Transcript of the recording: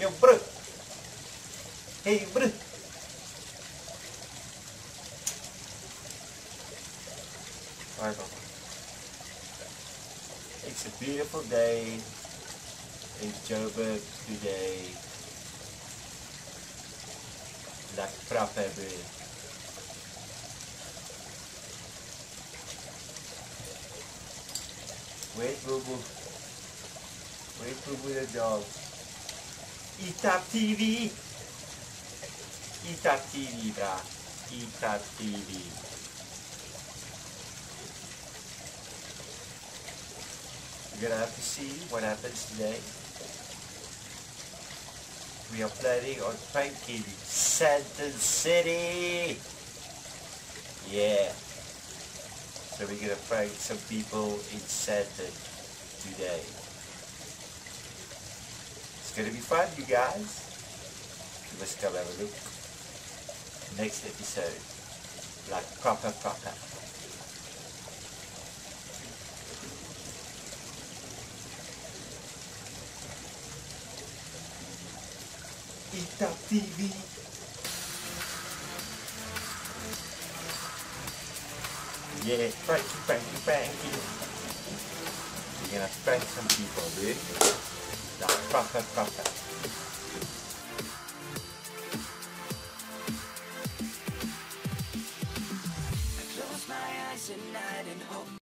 Yo, bro. Hey, bro. Right on. It's a beautiful day in Joburg today. La proper bro. Where's Boo Boo? Where's Boo Boo the dog? etype TV! etype TV, brah. etype TV. We're gonna have to see what happens today. We are planning on pranking Sandton City! Yeah. So we're gonna prank some people in Sandton today. It's gonna be fun, you guys. You must come have a look. Next episode. Like proper. etype TV. Yeah, pranky. We're gonna prank some people, dude. Like proper.